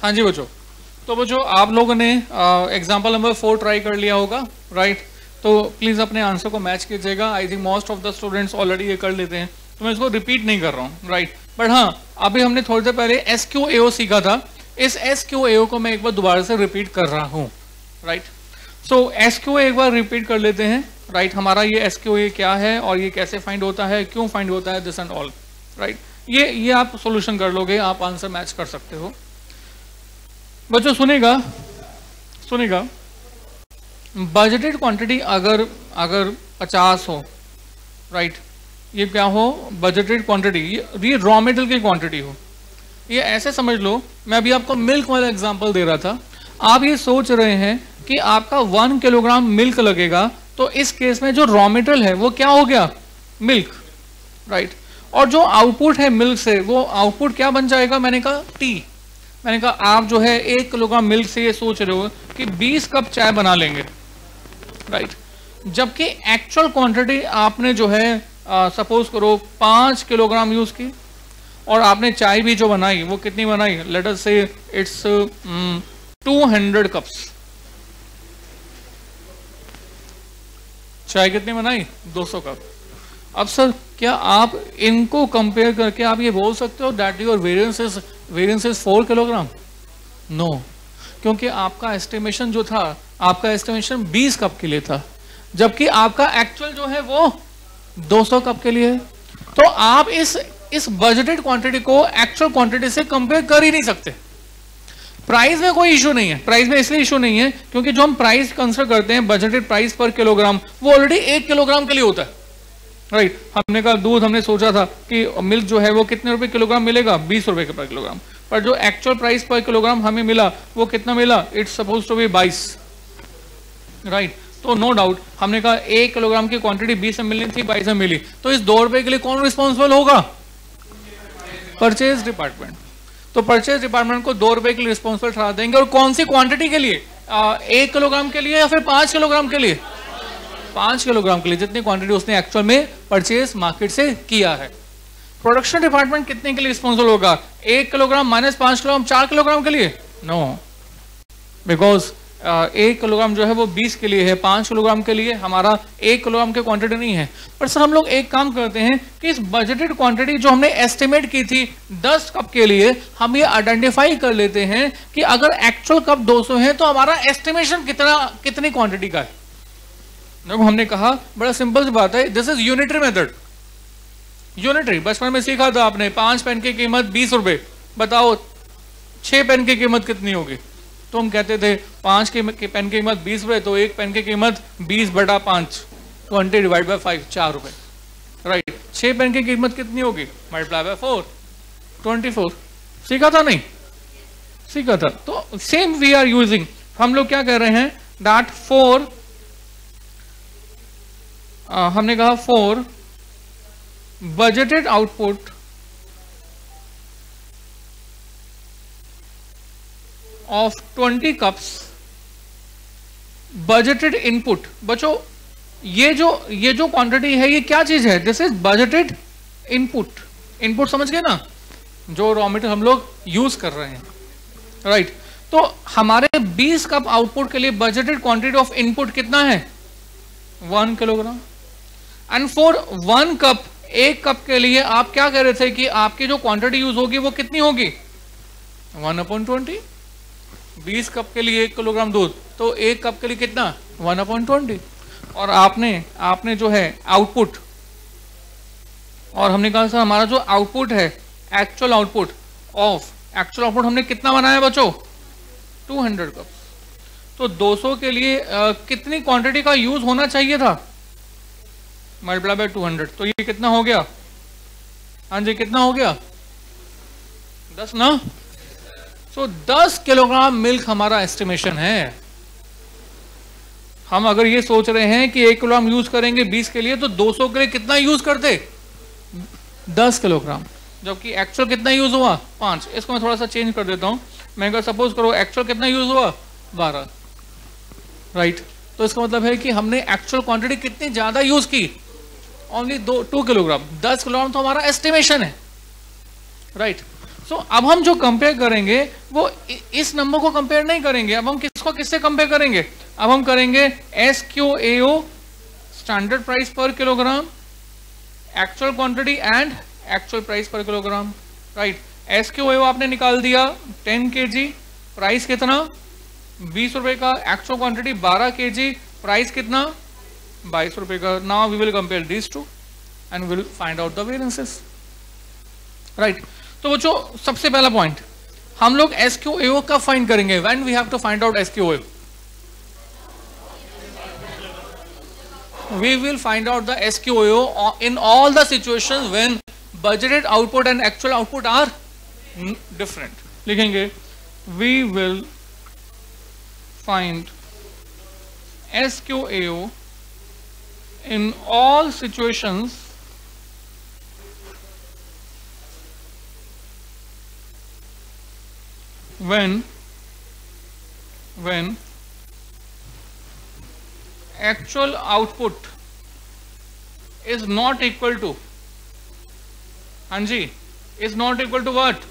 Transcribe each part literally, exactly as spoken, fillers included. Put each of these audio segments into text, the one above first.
हाँ जी बच्चों, तो बच्चों आप लोगों ने एग्जाम्पल नंबर फोर ट्राई कर लिया होगा, राइट। तो प्लीज़ अपने आंसर को मैच कीजिएगा। I think most of the students already ये कर लेते हैं, तो मैं इसको रिपीट नहीं कर रहा हूँ, राइट। बट हाँ, अभी हमने थोड़ी देर पहले एस क्यू ए ओ सीखा था, इस एस क्यू ए ओ को मैं एक बार दोबारा से रिपीट कर रहा हूँ, right. So S Q A एक बार रिपीट कर लेते हैं, राइट। हमारा ये एस क्यू ए क्या है और ये कैसे फाइंड होता है, क्यों फाइंड होता है, दिस एंड ऑल, राइट। ये ये आप सोल्यूशन कर लोगे, आप आंसर मैच कर सकते हो। बच्चों सुनेगा सुनेगा बजटेड क्वांटिटी अगर अगर पचास हो, राइट, ये क्या हो, बजटेड क्वांटिटी, ये रॉ मेटेरियल की क्वांटिटी हो। ये ऐसे समझ लो, मैं अभी आपको मिल्क वाला एग्जांपल दे रहा था। आप ये सोच रहे हैं कि आपका वन किलोग्राम मिल्क लगेगा, तो इस केस में जो रॉ मेटेरियल है वो क्या हो गया, मिल्क, राइट। और जो आउटपुट है मिल्क से, वो आउटपुट क्या बन जाएगा, मैंने कहा टी। मैंने कहा आप जो है एक किलोग्राम मिल्क से ये सोच रहे हो कि बीस कप चाय बना लेंगे, राइट। जबकि एक्चुअल क्वांटिटी आपने जो है सपोज करो पाँच किलोग्राम यूज की, और आपने चाय भी जो बनाई वो कितनी बनाई, late us say it's two hundred cups. चाय कितनी बनाई, दो सौ कप। अब सर क्या आप इनको कंपेयर करके आप ये बोल सकते हो that your variance is variance is four kilogram? No, क्योंकि आपका एस्टिमेशन जो था, आपका एस्टिमेशन बीस कप के लिए था, जबकि आपका एक्चुअल जो है वो दो सौ कप के लिए है। तो आप इस इस बजटेड क्वांटिटी को एक्चुअल क्वांटिटी से कंपेयर कर ही नहीं सकते। प्राइस में कोई इशू नहीं है, प्राइस में इसलिए इशू नहीं है क्योंकि जो हम प्राइस कंसिडर करते हैं बजटेड प्राइस पर किलोग्राम, वो ऑलरेडी एक किलोग्राम के लिए होता है, राइट right. हमने कहा दूध, हमने सोचा था कि मिल्क जो है वो कितने रुपए किलोग्राम मिलेगा, बीस रुपए पर किलोग्राम, पर जो एक्चुअल प्राइस पर किलोग्राम हमें मिला वो कितना मिला, इट्स सपोज टू बी बाईस, राइट। तो नो डाउट हमने कहा एक किलोग्राम की क्वांटिटी बीस में मिलनी थी, बाईस में मिली, तो इस दो रुपए के लिए कौन रिस्पॉन्सिबल होगा, परचेज डिपार्टमेंट। तो परचेज डिपार्टमेंट को दो रुपए के लिए रिस्पॉन्सिबल ठहरा देंगे। और कौन सी क्वांटिटी के लिए, आ, एक किलोग्राम के लिए या फिर पांच किलोग्राम के लिए, पांच किलोग्राम के लिए, जितनी क्वांटिटी उसने एक्चुअल में परचेज मार्केट से किया है। प्रोडक्शन डिपार्टमेंट कितने के लिए रिस्पॉन्सिबल होगा, एक किलोग्राम माइनस पांच किलोग्राम, चार किलोग्राम के लिए? नो, बिकॉज एक किलोग्राम जो है वो बीस के लिए है, पांच किलोग्राम के लिए हमारा एक किलोग्राम की क्वांटिटी नहीं है। पर सर हम लोग एक काम करते हैं कि इस बजटेड क्वांटिटी जो हमने एस्टिमेट की थी दस कप के लिए, हम ये आइडेंटिफाई कर लेते हैं कि अगर एक्चुअल कप दो सौ है तो हमारा एस्टिमेशन कितना कितनी क्वांटिटी का है। देखो हमने कहा बड़ा सिंपल सी बात है, this is unitary method. Unitary बचपन में सीखा था आपने, पांच पेन की कीमत बीस रुपए, बताओ छह पेन की कीमत कितनी होगी? तो हम कहते थे पांच की पेन की कीमत बीस रुपए, तो एक पेन की कीमत बीस बटा पांच, ट्वेंटी डिवाइड बाई फाइव, चार रुपए, राइट। छह पेन की कीमत कितनी होगी, multiply by four, twenty four. सीखा था नहीं? सीखा था। तो सेम वी आर यूजिंग, हम लोग क्या कर रहे हैं, दैट फोर, हमने कहा four budgeted output of twenty cups budgeted input. बच्चों ये जो ये जो क्वांटिटी है ये क्या चीज है, this is budgeted input. Input समझ गए ना, जो रॉ मटेरियल हम लोग यूज कर रहे हैं, राइट right. तो हमारे बीस कप आउटपुट के लिए बजटेड क्वांटिटी ऑफ इनपुट कितना है, one kilogram. And for one cup, एक कप के लिए आप क्या कह रहे थे कि आपकी जो क्वांटिटी यूज होगी वो कितनी होगी, वन अपॉइंट ट्वेंटी। बीस कप के लिए एक किलोग्राम दूध, तो एक कप के लिए कितना, वन अपॉइंट ट्वेंटी। और आपने आपने जो है आउटपुट, और हमने कहा सर हमारा जो आउटपुट है, actual output of actual output हमने कितना बनाया बच्चों, टू हंड्रेड कप। तो दो सौ के लिए आ, कितनी क्वांटिटी का यूज होना चाहिए था, मल्टीप्लाई बाय टू हंड्रेड, तो ये कितना हो गया, हाँ जी कितना हो गया, दस ना। सो दस किलोग्राम मिल्क हमारा एस्टिमेशन है। हम अगर ये सोच रहे हैं कि एक किलोग्राम यूज करेंगे बीस के लिए, तो दो सौ के लिए कितना यूज करते, दस किलोग्राम, जबकि एक्चुअल कितना यूज हुआ, पांच। इसको मैं थोड़ा सा चेंज कर देता हूं, मैं अगर सपोज करो एक्चुअल कितना यूज हुआ, बारह, राइट। तो इसका मतलब है कि हमने एक्चुअल क्वांटिटी कितनी ज्यादा यूज की, ओनली दो टू किलोग्राम। दस किलोग्राम तो हमारा एस्टिमेशन है, राइट। सो अब हम जो कंपेयर करेंगे वो इस नंबर को कंपेयर नहीं करेंगे, अब हम किसको किससे कंपेयर करेंगे, अब हम करेंगे S Q A O standard price per kilogram, actual quantity and actual price per kilogram, right. S Q A O आपने निकाल दिया टेन के जी, प्राइस कितना बीस रुपए का, एक्चुअल क्वांटिटी बारह के जी, प्राइस कितना बाईस रुपए का। Now we will compare this two and will find out the variances, right. तो वो जो सबसे पहला पॉइंट हम लोग एस क्यू ए ओ कब फाइंड करेंगे, when we have to find out S Q A O, we will find out the S Q A O in all the situations when budgeted output and actual output are different. लिखेंगे we will find S Q A O in all situations when when actual output is not equal to, हाँ जी, is not equal to what,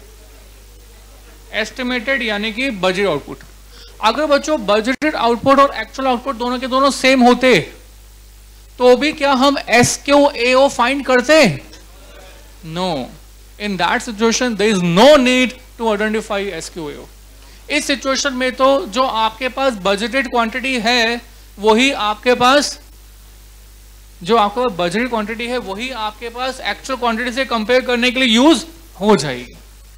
estimated यानी कि budget output. अगर बच्चों budgeted output और actual output दोनों के दोनों सेम होते तो भी क्या हम S Q A O find करते, no, in that situation there is no need to identify S Q A O. इस सिचुएशन में तो जो आपके पास बजटेड क्वांटिटी है वही आपके पास, जो आपके पास बजटेड क्वांटिटी है वही आपके पास एक्चुअल क्वांटिटी से कंपेयर करने के लिए यूज हो जाएगी,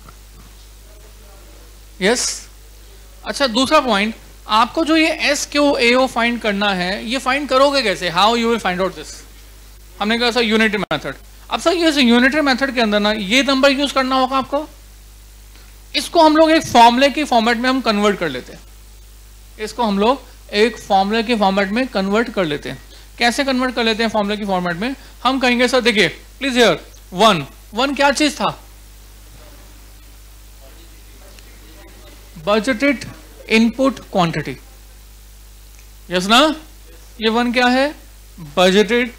यस yes? अच्छा, दूसरा पॉइंट, आपको जो ये S Q A O find करना है ये फाइंड करोगे कैसे, how you will find out this. हमने कहा सर यूनिटरी मेथड। अब सर ये यूनिटरी मेथड के अंदर ना ये नंबर यूज करना होगा आपको, इसको हम लोग एक फॉर्मूले के फॉर्मेट में हम कन्वर्ट कर लेते हैं, इसको हम लोग एक फॉर्मूले के फॉर्मेट में कन्वर्ट कर लेते हैं। कैसे कन्वर्ट कर लेते हैं फॉर्मूले के फॉर्मेट में, हम कहेंगे सर देखिए प्लीज हियर वन, वन क्या चीज था, बजटेड इनपुट क्वांटिटी, यस ना, ये वन क्या है, budgeted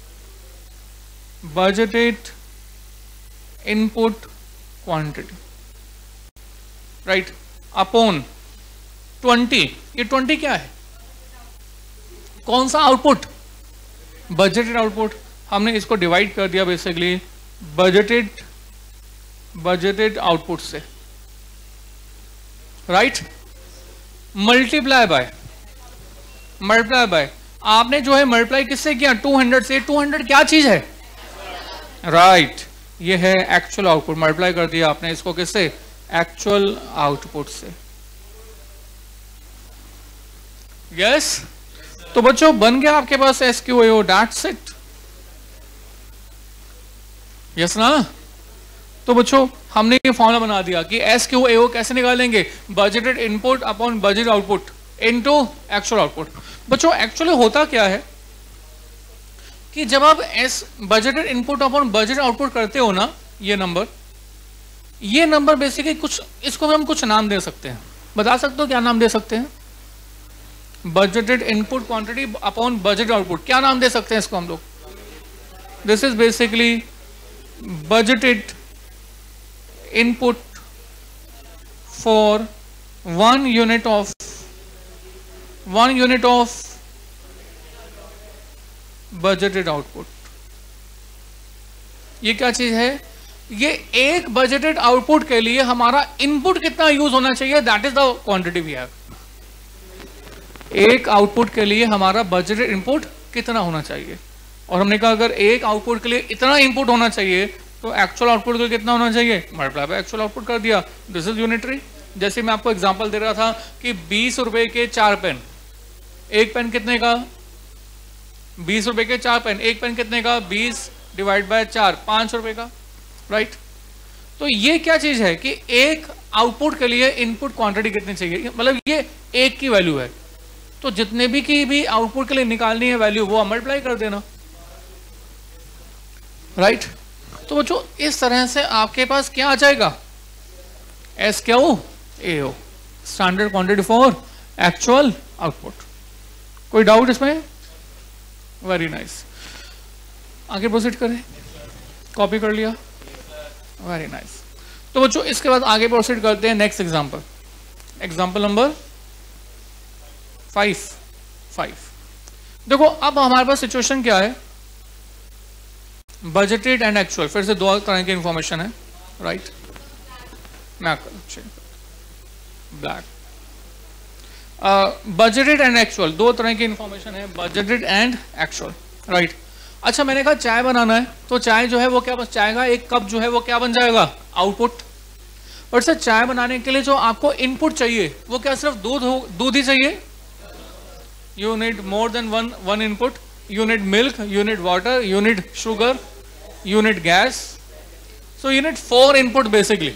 budgeted input quantity, right, upon twenty, ये ट्वेंटी क्या है, कौन सा आउटपुट, बजटेड आउटपुट। हमने इसको डिवाइड कर दिया बेसिकली बजटेड बजटेड आउटपुट से, right, multiply by multiply by आपने जो है मल्टीप्लाई किससे किया, टू हंड्रेड से। टू हंड्रेड क्या चीज है, राइट right, ये है एक्चुअल आउटपुट, मल्टीप्लाई कर दिया आपने इसको किससे, एक्चुअल आउटपुट से, यस yes? तो बच्चों बन गया आपके पास S Q A O, that's it, yes ना। तो बच्चों हमने ये फॉर्मूला बना दिया कि एस क्यू ए ओ कैसे निकालेंगे, budgeted input upon budget output into actual output. बच्चों एक्चुअली होता क्या है कि जब आप S budgeted input upon budget output करते हो ना, ये नंबर ये नंबर बेसिकली कुछ, इसको हम कुछ नाम दे सकते हैं, बता सकते हो क्या नाम दे सकते हैं, budgeted input quantity upon budget output, क्या नाम दे सकते हैं इसको हम लोग, this is basically budgeted input for one unit of one unit of budgeted output. ये क्या चीज है, ये एक बजटेड आउटपुट के लिए हमारा इनपुट कितना यूज होना चाहिए, that is the quantity we have. एक आउटपुट के लिए हमारा बजटेड इनपुट कितना होना चाहिए, और हमने कहा अगर एक आउटपुट के लिए इतना इनपुट होना चाहिए तो एक्चुअल आउटपुट के लिए कितना होना चाहिए, मल्टीप्लाई बाय एक्चुअल आउटपुट कर दिया, दिस इज यूनिटरी। जैसे मैं आपको एग्जांपल दे रहा था कि बीस रुपए के चार पेन, एक पेन कितने का, बीस रुपए के चार पेन, एक पेन कितने का, बीस डिवाइड बाय चार, पांच रुपए का, राइट। तो ये क्या चीज है कि एक आउटपुट के लिए इनपुट क्वांटिटी कितनी चाहिए, मतलब ये एक की वैल्यू है, तो जितने भी की भी आउटपुट के लिए निकालनी है वैल्यू वो मल्टीप्लाई कर देना, राइट। तो बच्चों इस तरह से आपके पास क्या आ जाएगा, S Q A O, standard quantity for actual output. कोई डाउट इसमें, वेरी नाइस, आगे प्रोसीड करें, कॉपी कर लिया, वेरी नाइस। तो बच्चों इसके बाद आगे प्रोसीड करते हैं next example, example number five five देखो अब हमारे पास सिचुएशन क्या है, बजटेड एंड एक्चुअल, फिर से दो तरह की इंफॉर्मेशन है, राइट, मैं ब्लैक, बजटेड एंड एक्चुअल, दो तरह की इंफॉर्मेशन है, बजटेड एंड एक्चुअल, राइट। अच्छा मैंने कहा चाय बनाना है, तो चाय जो है वो क्या, बस चाय का एक कप जो है वो क्या बन जाएगा, आउटपुट। और सर चाय बनाने के लिए जो आपको इनपुट चाहिए वो क्या सिर्फ दूध हो, दूध ही चाहिए? You need more than one one input, you need milk, you need water, you need sugar, you need gas, so you need four input basically.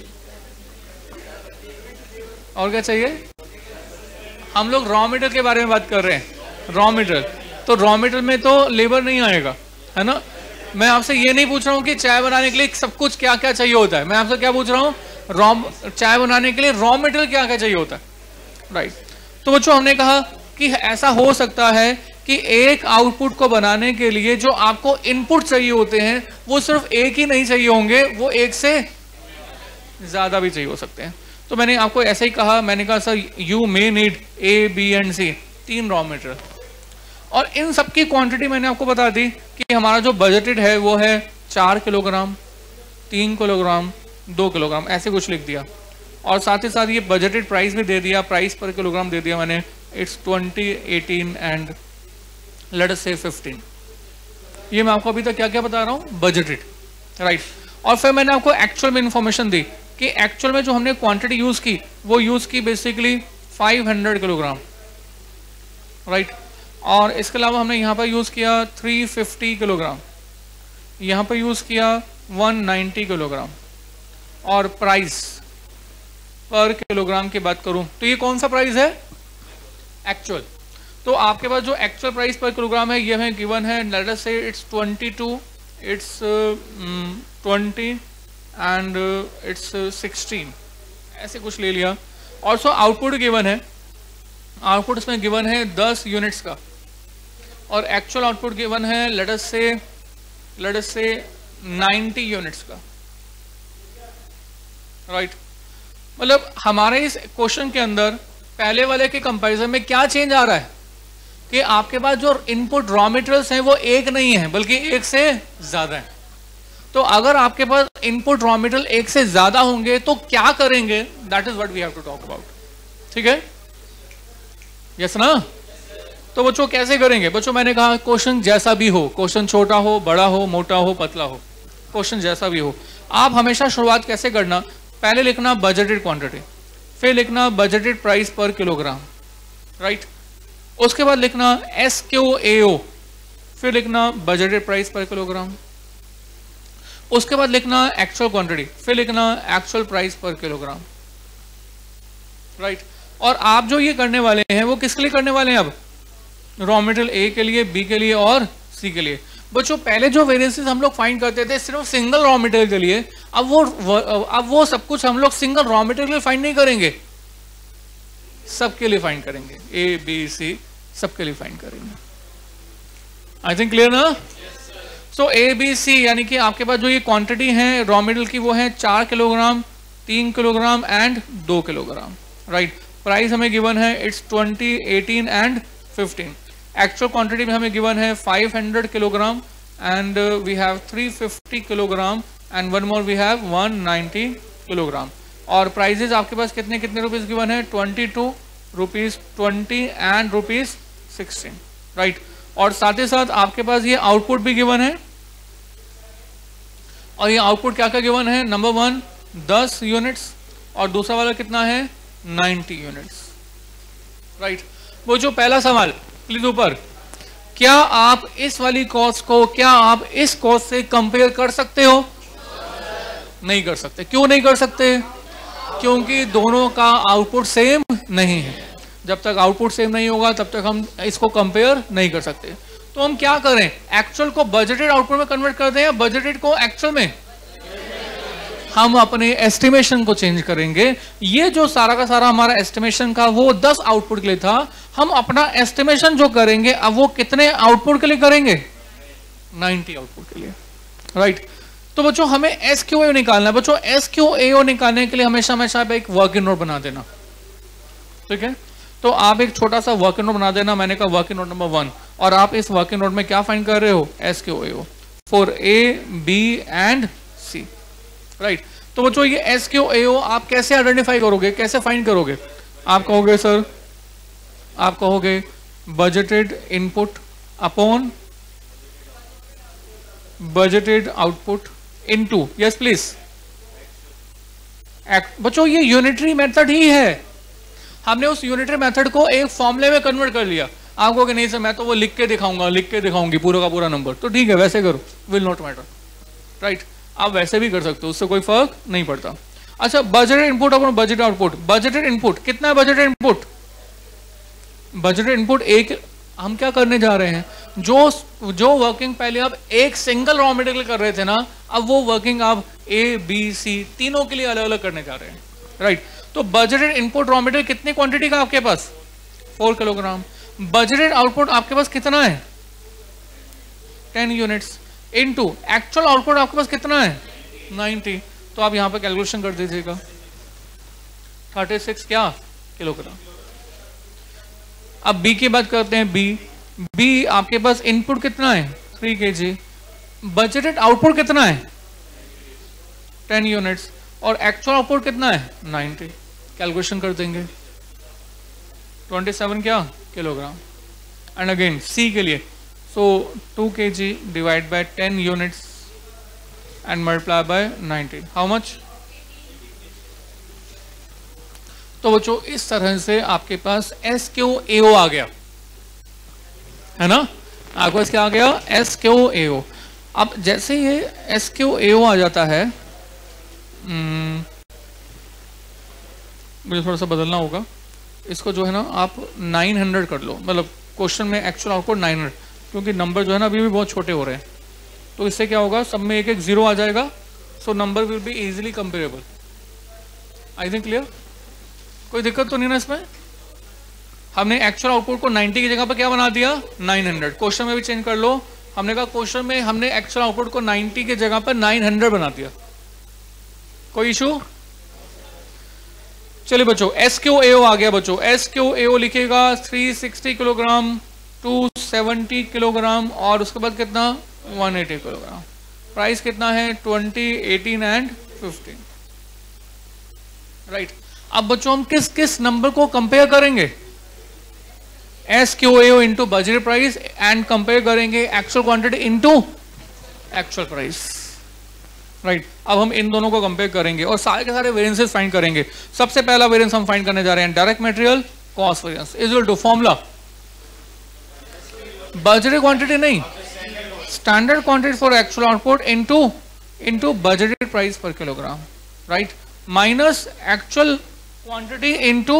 और क्या चाहिए? हम लोग रॉ मटेरियल के बारे में बात कर रहे हैं, रॉ मटेरियल, तो रॉ मटेरियल में तो लेबर नहीं आएगा, है ना। मैं आपसे ये नहीं पूछ रहा हूँ कि चाय बनाने के लिए सब कुछ क्या क्या चाहिए होता है, मैं आपसे क्या पूछ रहा हूँ, रॉ चाय बनाने के लिए रॉ मटेरियल क्या क्या चाहिए होता है, राइट। तो बच्चों हमने कहा कि ऐसा हो सकता है कि एक आउटपुट को बनाने के लिए जो आपको इनपुट चाहिए होते हैं वो सिर्फ एक ही नहीं चाहिए होंगे, वो एक से ज्यादा भी चाहिए हो सकते हैं। तो मैंने आपको ऐसे ही कहा, मैंने कहा sir you may need A B and C, तीन रॉ मटेरियल, और इन सब की क्वांटिटी मैंने आपको बता दी कि हमारा जो बजटेड है वो है चार किलोग्राम, तीन किलोग्राम, दो किलोग्राम, ऐसे कुछ लिख दिया। और साथ ही साथ ये बजटेड प्राइस भी दे दिया, प्राइस पर किलोग्राम दे दिया मैंने, it's twenty, eighteen and let us say fifteen. ये मैं आपको अभी तक क्या क्या बता रहा हूँ, बजटेड, राइट। और फिर मैंने आपको एक्चुअल में इंफॉर्मेशन दी कि एक्चुअल में जो हमने क्वांटिटी यूज की वो यूज की basically five hundred kilogram, right. और इसके अलावा हमने यहाँ पर यूज किया थ्री फिफ्टी किलोग्राम, यहाँ पर यूज किया वन नाइंटी किलोग्राम। और प्राइस पर किलोग्राम की बात करूं तो ये कौन सा प्राइस है, एक्चुअल। तो आपके पास जो एक्चुअल प्राइस पर किलोग्राम है ये हमें गिवन है, let us say it's twenty two, it's twenty and it's sixteen, ऐसे कुछ ले लिया। और सो आउटपुट गिवन है, आउटपुट इसमें गिवन है दस यूनिट्स का, और एक्चुअल आउटपुट गिवन है let us say let us से नाइंटी यूनिट्स का, राइट। मतलब हमारे इस क्वेश्चन के अंदर पहले वाले के कंपैरिजन में क्या चेंज आ रहा है कि आपके पास जो इनपुट रॉ मटेरियल्स हैं वो एक नहीं है बल्कि एक से ज्यादा है। तो अगर आपके पास इनपुट रॉ मटेरियल एक से ज्यादा होंगे तो क्या करेंगे, that is what we have to talk about, ठीक है, यस ना। तो बच्चों कैसे करेंगे, बच्चों मैंने कहा क्वेश्चन जैसा भी हो, क्वेश्चन छोटा हो, बड़ा हो, मोटा हो, पतला हो, क्वेश्चन जैसा भी हो, आप हमेशा शुरुआत कैसे करना, पहले लिखना बजटेड क्वांटिटी, फिर लिखना budgeted price per kilogram, right. उसके बाद लिखना एस क्यू ए ओ, फिर लिखना बजटेड प्राइस पर किलोग्राम। उसके बाद लिखना एक्चुअल क्वांटिटी, फिर लिखना actual price per kilogram, right. और आप जो ये करने वाले हैं वो किसके लिए करने वाले हैं, अब रॉ मटेरियल ए के लिए, बी के लिए और सी के लिए। बच्चों पहले जो वेरिएंसेस हम लोग फाइंड करते थे सिर्फ सिंगल रॉ मटेरियल के लिए, अब वो अब वो सब कुछ हम लोग सिंगल रॉ मटेरियल के लिए फाइंड नहीं करेंगे, सबके लिए फाइंड करेंगे, ए बी सी सबके लिए फाइंड करेंगे। आई थिंक क्लियर ना। सो ए बी सी यानी कि आपके पास जो ये क्वांटिटी है रॉ मटेरियल की वो है चार किलोग्राम, तीन किलोग्राम एंड दो किलोग्राम, राइट। प्राइस हमें गिवन है it's twenty, eighteen and fifteen. Actual quantity में हमें गिवन है five hundred kilogram and we have three fifty kilogram and one more we have one ninety kilogram. और prices आपके पास कितने कितने रुपीस गिवन है, twenty two rupees, twenty and rupees sixteen, right. और साथ ही साथ आपके पास ये आउटपुट भी गिवन है, और ये आउटपुट क्या क्या गिवन है, नंबर वन दस यूनिट्स और दूसरा वाला कितना है नाइंटी यूनिट्स, राइट। वो जो पहला सवाल प्लीज ऊपर, क्या आप इस वाली कॉस्ट को क्या आप इस कॉस्ट से कंपेयर कर सकते हो, नहीं कर सकते। क्यों नहीं कर सकते, क्योंकि दोनों का आउटपुट सेम नहीं है। जब तक आउटपुट सेम नहीं होगा तब तक हम इसको कंपेयर नहीं कर सकते। तो हम क्या करें, एक्चुअल को बजटेड आउटपुट में कन्वर्ट कर दें या बजटेड को एक्चुअल में, हम अपने एस्टिमेशन को चेंज करेंगे। ये जो सारा का सारा हमारा एस्टिमेशन का वो दस आउटपुट के लिए था, हम अपना एस्टिमेशन जो करेंगे अब वो कितने आउटपुट के लिए करेंगे, नाइंटी आउटपुट के लिए, राइट। तो बच्चों हमें एस क्यू ए ओ निकालना है। बच्चों एस क्यू ए ओ निकालने के लिए हमेशा हमेशा आप एक वर्किंग नोट बना देना, ठीक है। तो आप एक छोटा सा वर्किंग नोट बना देना, मैंने कहा वर्किंग नोट नंबर वन, और आप इस वर्किंग नोट में क्या फाइंड कर रहे हो, S Q A O for A B and C, right. तो बच्चों ये एस क्यू ए ओ आप कैसे आइडेंटिफाई करोगे, कैसे फाइंड करोगे? आप कहोगे सर, आप कहोगे budgeted input upon budgeted output into, yes please. बच्चों ये यूनिटरी मेथड ही है, हमने उस यूनिटरी मेथड को एक फॉर्मूले में कन्वर्ट कर लिया। आप कहोगे नहीं सर मैं तो वो लिख के दिखाऊंगा, लिख के दिखाऊंगी पूरा का पूरा नंबर, तो ठीक है वैसे करो, विल नॉट मैटर, राइट। आप वैसे भी कर सकते हो, उससे कोई फर्क नहीं पड़ता। अच्छा, budgeted input upon budgeted output. Budgeted input कितना है? बजटेड इनपुट, बजटेड इनपुट एक, हम क्या करने जा रहे हैं, जो जो वर्किंग पहले आप एक सिंगल रॉ मटेरियल कर रहे थे ना, अब वो वर्किंग आप ए बी सी तीनों के लिए अलग अलग करने जा रहे हैं, राइट। तो बजटेड इनपुट रॉ मटेरियल कितनी क्वांटिटी का आपके पास? Four kilogram. बजटेड आउटपुट आपके पास कितना है? Ten units into actual output आपके पास कितना है? नाइंटी। तो आप यहां पे कैलकुलेशन कर दीजिएगा, थर्टी सिक्स क्या किलोग्राम। अब बी की बात करते हैं, बी बी आपके पास इनपुट कितना है? थ्री के जी। बजटेड आउटपुट कितना है? Ten units. और एक्चुअल आउटपुट कितना है? नाइंटी। कैलकुलेशन कर देंगे, ट्वेंटी सेवन क्या किलोग्राम। एंड अगेन सी के लिए, so two K G divide by ten units and multiply by ninety, how much? तो बच्चों इस तरह से आपके पास एस क्यू ए ओ आ गया, है ना। आपको क्या आ गया? S Q A O. अब जैसे ये एस क्यू ए ओ आ जाता है, मुझे थोड़ा सा बदलना होगा इसको, जो है ना आप नाइन हंड्रेड कर लो, मतलब क्वेश्चन में एक्चुअल आउटपुट नाइन हंड्रेड, क्योंकि नंबर जो है ना अभी भी बहुत छोटे हो रहे हैं, तो इससे क्या होगा, सब में एक एक जीरो आ जाएगा, so number will be easily comparable. I think clear? कोई दिक्कत तो नहीं ना इसमें? हमने एक्चुअल आउटपुट को नाइंटी की जगह पर क्या बना दिया? Nine hundred. क्वेश्चन में भी चेंज कर लो, हमने कहा क्वेश्चन में हमने एक्चुअल आउटपुट को नाइंटी की जगह पर नाइन हंड्रेड बना दिया। कोई इशू? चलिए बच्चों एस क्यू ए ओ आ गया। बच्चों एस क्यू ए ओ लिखेगा three sixty kilogram, two seventy kilogram, और उसके बाद कितना? One eighty kilogram. प्राइस कितना है? Twenty, eighteen and fifteen, right. अब बच्चों हम किस किस नंबर को कंपेयर करेंगे? S Q A O into budget price, and compare करेंगे actual quantity into actual price, right. अब हम इन दोनों को कंपेयर करेंगे और सारे के सारे वेरिएंसेस फाइंड करेंगे। सबसे पहला वेरिएंस हम फाइंड करने जा रहे हैं direct material cost variance is equal to formula, budgeted quantity नहीं, standard quantity for actual output into into budgeted price per kilogram, right, minus actual quantity into,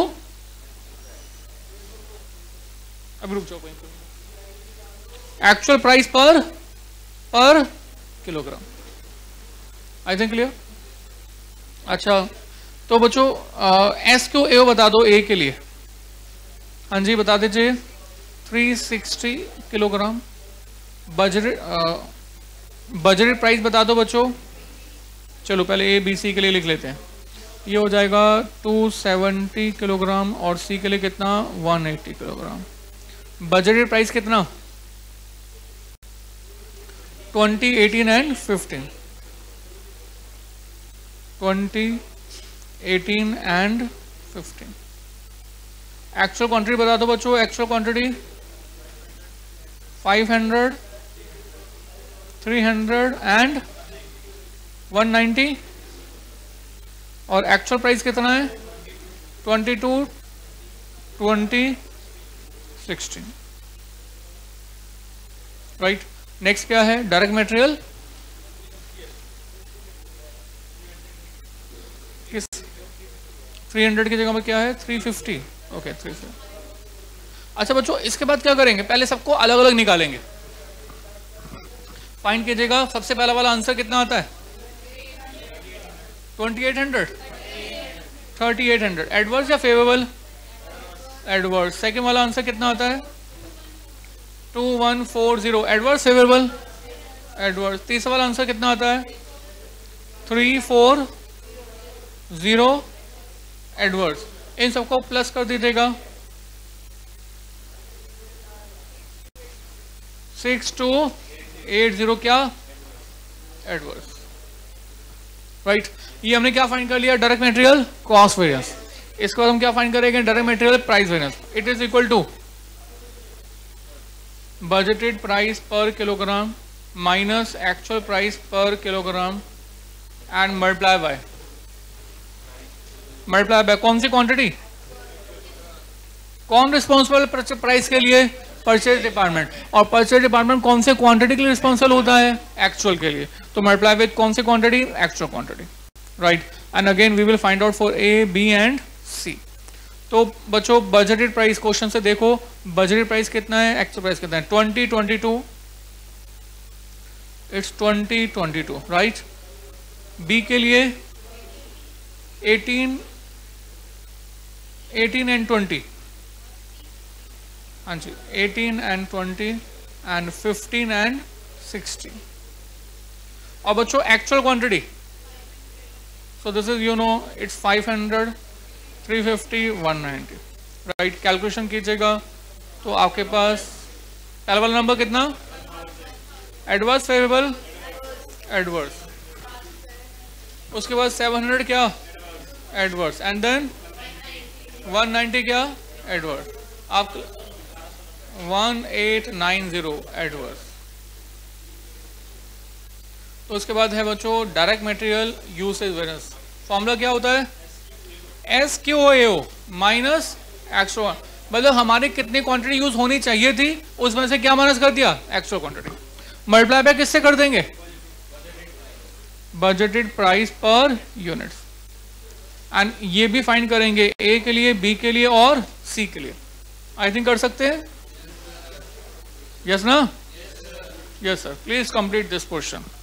अब रुक जाओ, एक्चुअल प्राइस पर पर किलोग्राम। आई थिंक क्लियर? अच्छा तो बच्चों S Q A ओ बता दो ए के लिए। हाँ जी बता दीजिए, three sixty kilogram. Budget budgeted price बता दो बच्चों। चलो पहले ए बी सी के लिए लिख लेते हैं। ये हो जाएगा टू सेवेंटी किलोग्राम और सी के लिए कितना? One eighty kilogram. Budgeted price कितना? Twenty, eighteen and fifteen. Twenty, eighteen and fifteen. Actual quantity बता दो बच्चों। Actual quantity five hundred, three hundred and one ninety. और एक्चुअल प्राइस कितना है? Twenty two, twenty, sixteen, right. Next क्या है? Direct material किस थ्री हंड्रेड की जगह में क्या है? Three fifty. Okay three fifty. अच्छा बच्चों इसके बाद क्या करेंगे? पहले सबको अलग अलग निकालेंगे। फाइंड कीजिएगा, सबसे पहला वाला आंसर कितना आता है? Twenty eight hundred, thirty eight hundred. Adverse या फेवरेबल? एडवर्स। सेकेंड वाला आंसर कितना आता है? Two one four zero. Adverse favourable? Adverse. तीसरा वाला आंसर कितना आता है? थ्री फोर जीरो एडवर्स, इन सबको प्लस कर दीजिएगा, सिक्स टू एट जीरो क्या एडवर्स, राइट। ये हमने क्या फाइंड कर लिया, डायरेक्ट मटेरियल कॉस्ट वेरिएंस। इसके बाद हम क्या फाइंड करेंगे, direct material price variance. It is equal to budgeted price per kilogram minus actual price per kilogram and multiply by multiply by कौन सी क्वांटिटी, कौन रिस्पॉन्सिबल प्राइस के लिए, परचेज डिपार्टमेंट। और परचेज डिपार्टमेंट कौन से क्वांटिटी के लिए रिस्पॉन्सिबल होता है, एक्चुअल के लिए, तो मल्टीप्लाई विद कौन सी quantity, actual quantity, right. And again we will find out for A B and C. तो बच्चों बजटेड प्राइस क्वेश्चन से देखो, बजटेड प्राइस कितना है, एक्चुअल प्राइस कितना है, twenty twenty two, it's twenty twenty two, right. B के लिए एटीन एटीन एंड ट्वेंटी, हाँ जी, eighteen and twenty and fifteen and sixty. और बच्चों actual quantity, so this is you know it's five hundred, three fifty, one ninety, right. Calculation कीजिएगा तो आपके पास पहला वाला नंबर कितना, एडवर्स फेवरेबल एडवर्स, उसके बाद सेवन हंड्रेड क्या adverse, and then one ninety क्या एडवर्स, आप one eight nine zero adverse. तो उसके बाद है बच्चों direct material usage variance. Formula क्या होता है, S Q O A O minus extra, मतलब हमारी कितनी क्वांटिटी यूज होनी चाहिए थी उसमें से क्या माइनस कर दिया, एक्स्ट्रा क्वांटिटी, मल्टीप्लाई बाय किससे कर देंगे, budgeted price per unit. And ये भी फाइंड करेंगे ए के लिए, बी के लिए और सी के लिए। आई थिंक कर सकते हैं, यस ना, yes sir, please complete this question.